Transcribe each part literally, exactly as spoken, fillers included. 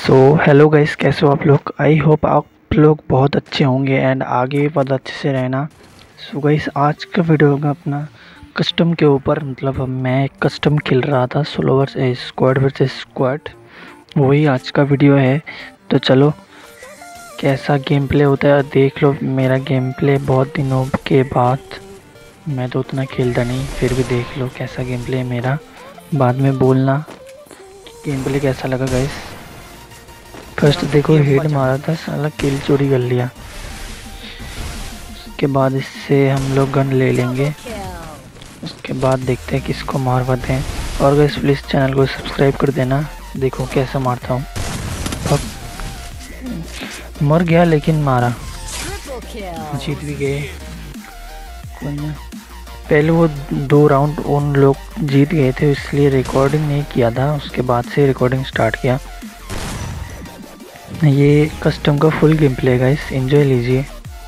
So hello guys, कैसे हो आप लोग। आई होप आप लोग बहुत अच्छे होंगे एंड आगे भी बहुत अच्छे से रहना। सो गाइस, आज का वीडियो होगा अपना कस्टम के ऊपर। मतलब मैं कस्टम खेल रहा था solo versus squad versus squad, वही आज का वीडियो है। तो चलो कैसा गेम प्ले होता है देख लो। मेरा गेम प्ले बहुत दिनों के बाद, मैं तो उतना खेलता नहीं, फिर भी देख लो कैसा गेम प्ले है मेरा। बाद में बोलना गेम प्ले कैसा लगा गाइस। फर्स्ट देखो हेड मारा था, साला किल चोरी कर लिया। उसके बाद इससे हम लोग गन ले लेंगे, उसके बाद देखते हैं किसको मार पाते हैं। और गाइस प्लीज़ चैनल को सब्सक्राइब कर देना। देखो कैसे मारता हूँ। मर गया लेकिन मारा, जीत भी गए। पहले वो दो राउंड उन लोग जीत गए थे, इसलिए रिकॉर्डिंग नहीं किया था। उसके बाद से रिकॉर्डिंग स्टार्ट किया। ये कस्टम का full game play guys, enjoy लीजिए।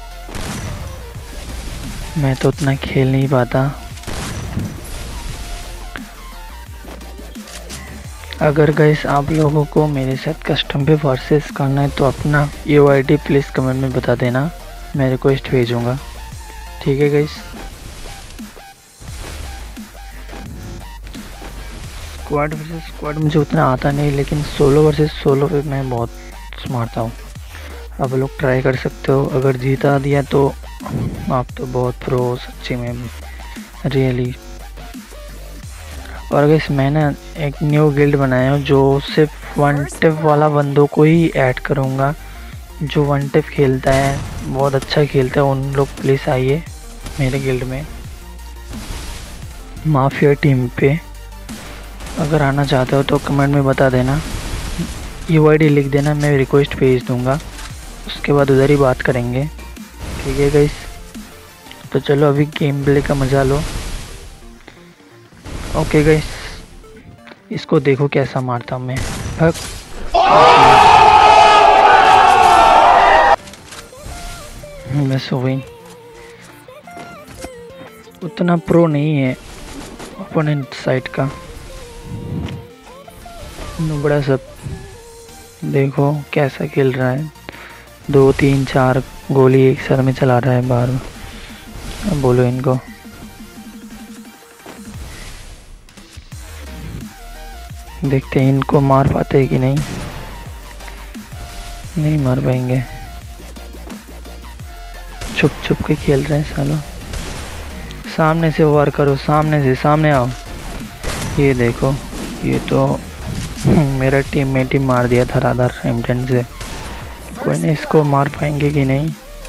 मैं तो उतना खेल नहीं पाता। अगर गाइस आप लोगों को मेरे साथ कस्टम पे वर्सेस करना है तो अपना U I D please comment में बता देना, मैं रिक्वेस्ट भेजूँगा। ठीक है गाइस। स्क्वाड वर्सेस स्क्वाड मुझे उतना आता नहीं, लेकिन सोलो वर्सेस सोलो पे मैं बहुत मारता हूँ। आप लोग ट्राई कर सकते हो। अगर जीता दिया तो आप तो बहुत प्रो हो सच्ची में, रियली। और अगर मैंने एक न्यू गिल्ड बनाया है जो सिर्फ वन टिप वाला बंदों को ही ऐड करूँगा। जो वन टिप खेलता है, बहुत अच्छा खेलता है, उन लोग प्लीज़ आइए मेरे गिल्ड में, माफिया टीम पे। अगर आना चाहते हो तो कमेंट में बता देना, यू आई डी लिख देना, मैं रिक्वेस्ट भेज दूंगा। उसके बाद उधर ही बात करेंगे। ठीक है गाइस। तो चलो अभी गेम प्ले का मजा लो। ओके गाइस, इसको देखो कैसा मारता हूँ मैं। बस हो गई। उतना प्रो नहीं है ओपोनेंट साइड का, नुबड़ा सब। देखो कैसा खेल रहा है, दो तीन चार गोली एक सर में चला रहा है बार। अब बोलो इनको। देखते हैं इनको मार पाते हैं कि नहीं। नहीं मार पाएंगे, छुप छुप के खेल रहे हैं सालों। सामने से वार करो, सामने से, सामने आओ। ये देखो, ये तो मेरा टीममेट ही मार दिया था रादर एम टेन से। कोई नहीं, इसको मार पाएंगे कि नहीं।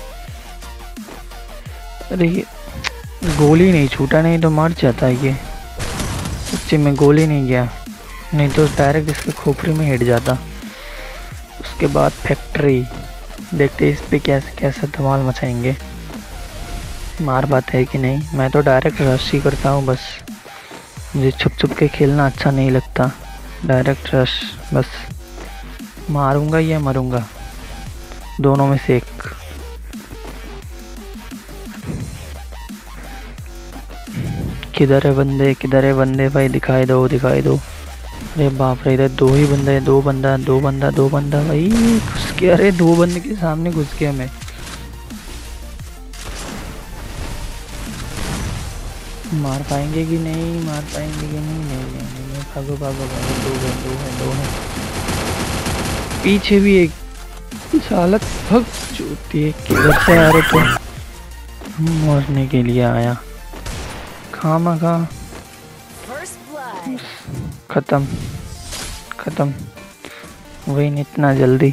अरे ये गोली नहीं छूटा, नहीं तो मार जाता है ये। सच्ची में गोली नहीं गया, नहीं तो डायरेक्ट इसके खोपड़ी में हिट जाता। उसके बाद फैक्ट्री, देखते इस पे कैसे कैसे धमाल मचाएंगे, मार पाते हैं कि नहीं। मैं तो डायरेक्ट रश ही करता हूँ बस, मुझे छुप छुप के खेलना अच्छा नहीं लगता। डायरेक्ट रश, बस मारूंगा या मरूंगा, दोनों में से एक। किधर है बंदे, किधर है बंदे भाई, दिखाई दो दिखाई दो। अरे बाप रे, इधर दो ही बंदे हैं, दो बंदा दो बंदा दो बंदा भाई घुस गया। अरे दो बंदे के सामने घुस गया मैं। मार पाएंगे कि नहीं, मार पाएंगे कि नहीं। नहीं नहीं नहीं, भागो भागो भागो। दो है दो है दो है, पीछे भी एक सालत भग चूती है। किधर से आ रहे तो मरने के लिए आया, खामा खा। खत्म खत्म, वही नहीं इतना जल्दी।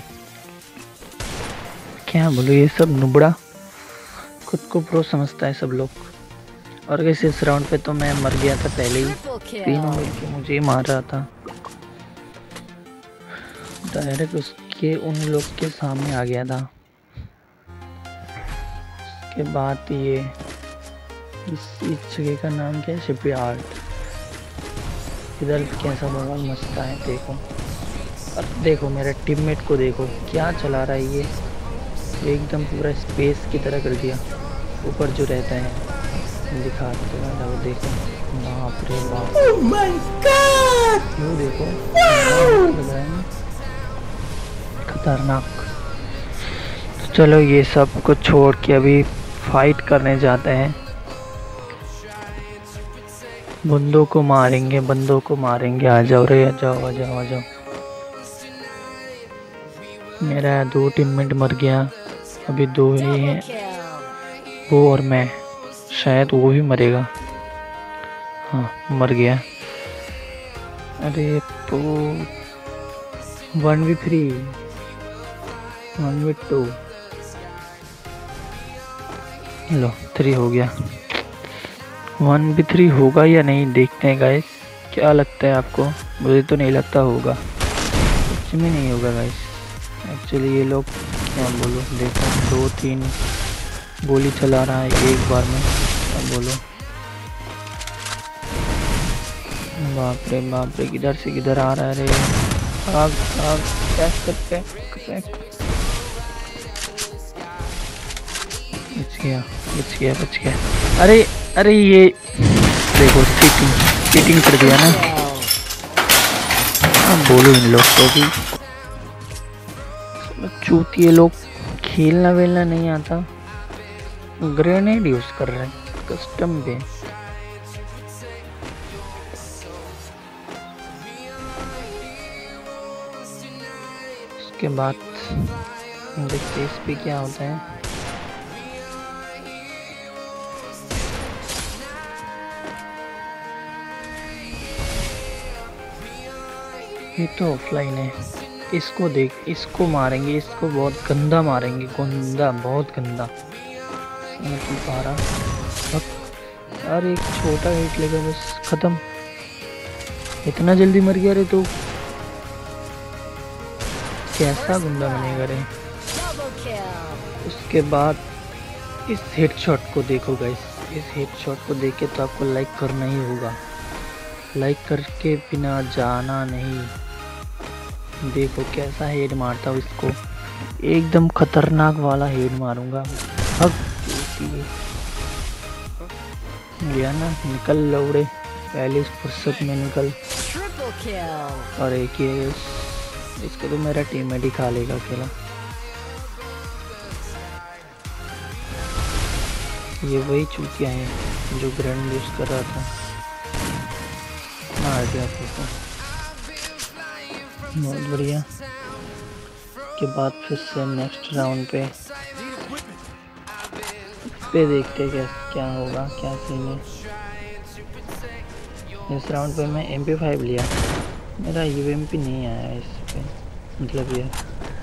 क्या बोलो, ये सब नुबड़ा खुद को प्रो समझता है सब लोग। और वैसे इस राउंड पे तो मैं मर गया था पहले ही, तीनों मिलके मुझे ही मार रहा था। डायरेक्ट उसके उन लोग के सामने आ गया था। उसके बाद ये इस इस जगह का नाम क्या है, शिपयार्ड। इधर कैसा बड़ा मस्ता है देखो। अब देखो मेरा टीममेट को देखो क्या चला रहा है ये, एकदम पूरा स्पेस की तरह कर दिया। ऊपर जो रहता है दिखाते हैं वो देखो, बाप रे बाप। oh my God! वो देखो लग रहा है। खतरनाक। तो चलो ये सब को छोड़ के अभी फाइट करने जाते हैं। बंदों को मारेंगे, बंदों को मारेंगे। आ जाओ रे, आ जाओ, आ जाओ, आ जाओ। मेरा दो टीममेट मर गया, अभी दो ही हैं, वो और मैं। शायद वो भी मरेगा। हाँ, मर गया। अरे तो one v three, one v two, लो थ्री हो गया। वन वी थ्री होगा या नहीं देखते हैं गाइस। क्या लगता है आपको? मुझे तो नहीं लगता होगा, कुछ में नहीं होगा गाइस। एक्चुअली ये लोग क्या बोलो, देखो दो तीन गोली चला रहा है एक बार में। क्या बोलो, बाप रे बाप रे, किधर से किधर आ रहा है रे। आग आग, कैस करके बच गया, बच गया, बच गया। अरे अरे ये देखो, चीटिंग चीटिंग कर दिया ना। अब बोलो इन लोग को भी, चूतिए लोग, खेलना वेलना नहीं आता, ग्रेनेड यूज कर रहे हैं कस्टम पे। उसके बाद देखते इस पे क्या होता है। ये तो ऑफलाइन है, इसको देख, इसको मारेंगे, इसको बहुत गंदा मारेंगे, गंदा, बहुत गंदा। पारा, अरे एक छोटा हिट लेगा बस खत्म। इतना जल्दी मर गया रे, तो कैसा गुंडा बनेगा रे। उसके बाद इस हेडशॉट को देखो गाइस, इस हेडशॉट को देख के तो आपको लाइक करना ही होगा, लाइक करके बिना जाना नहीं। देखो कैसा हेड मारता हूँ इसको, एकदम खतरनाक वाला हेड मारूंगा। हक गया ना, निकल लौड़े, पहले इस फुर्सत में निकल। और एक ही है, इसको तो मेरा टीममेट ही खा लेगा अकेला। ये वही चूतिया है जो ग्रेनेड यूज कर रहा था, मार दिया उसको। बहुत बढ़िया। के बाद फिर से नेक्स्ट राउंड पे पे देखते क्या क्या होगा, क्या सीन है। इस राउंड पे मैं एम पी फाइव लिया, मेरा यू एम पी नहीं आया इस पे, मतलब ये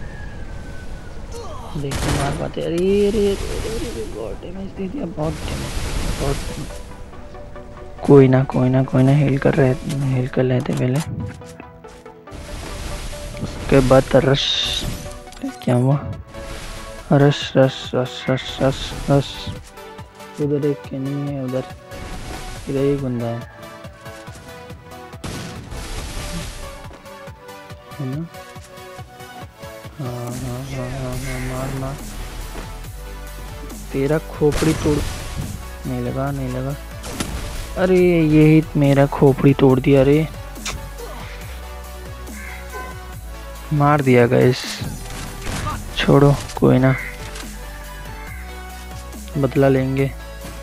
देखते मार पाते। अरे अरे अरे बहुत डैमेज दे दिया, बहुत डैमेज, बहुत। कोई ना कोई ना कोई ना हिल कर रहे हिल कर रहे थे पहले। उसके बाद रश, क्या हुआ, rush rush rush rush rush rush. उधर एक के नहीं है, उधर इधर एक बंदा है, है ना। हाँ हाँ हाँ हाँ हाँ, मार मार, तेरा खोपड़ी तोड़। नहीं लगा, नहीं लगा। अरे यही मेरा खोपड़ी तोड़ दिया रे, मार दिया गाइस। छोड़ो, कोई ना, बदला लेंगे।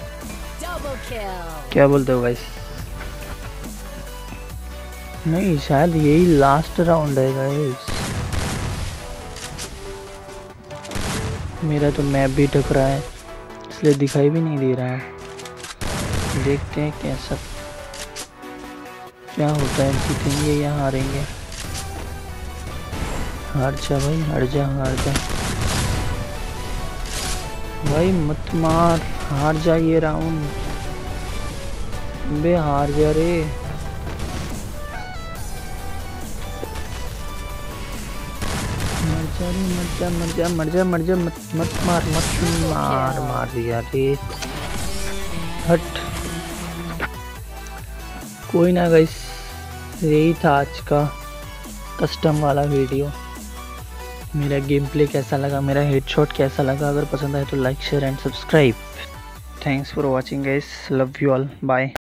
क्या बोलते हो गाइस? नहीं, शायद यही लास्ट राउंड है गाइस। मेरा तो मैप भी ढक रहा है, इसलिए दिखाई भी नहीं दे रहा है। देखते हैं कैसा क्या होता है, जीतेंगे या हारेंगे। हार जा भाई, हार जा, हार जा भाई, मत मार, हार जा ये राउंड। बे हार जा रे। मर जा रे, मर जा, मर जा, मर जा, मर जा, मत मत मार, मत मार, मार दिया रे। हट, कोई ना गाइस, यही था आज का कस्टम वाला वीडियो। मेरा गेम प्ले कैसा लगा, मेरा हेडशॉट कैसा लगा, अगर पसंद आए तो like share and subscribe. Thanks for watching guys, love you all, bye.